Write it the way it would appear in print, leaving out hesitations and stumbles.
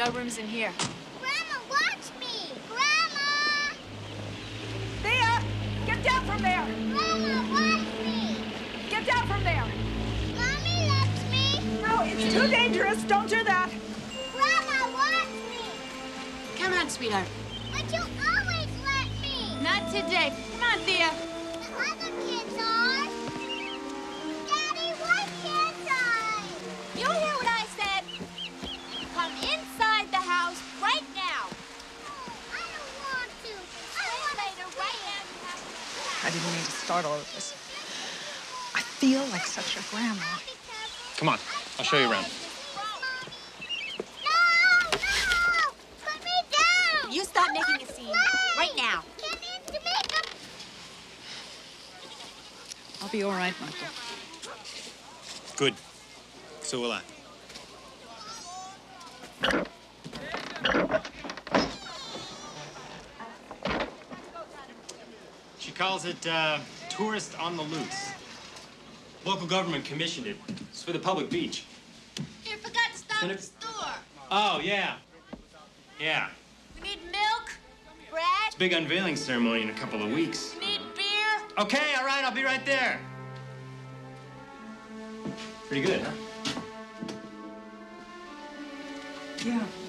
No rooms in here. Grandma, watch me! Grandma! Thea, get down from there! Grandma, watch me! Get down from there! Mommy lets me! No, it's too dangerous. Don't do that. Grandma, watch me! Come on, sweetheart. But you always let me! Not today. Come on, Thea. The other kids are. Daddy, what kids are? You hear what I said? Come inside the house right now. I don't want to. I want Later, to right now, you have to. I didn't mean to start all of this. I feel like such a grandma. Come on, I'll show you around. No! No! Put me down! You stop I making want a to scene play. right now. Get into makeup. I'll be all right, Michael. Good. So will I. She calls it tourist on the loose. Local government commissioned it. It's for the public beach. You forgot to stop at the store. Oh, yeah. Yeah. We need milk, bread. It's a big unveiling ceremony in a couple of weeks. We need beer. Okay, all right, I'll be right there. Pretty good, huh? Yeah.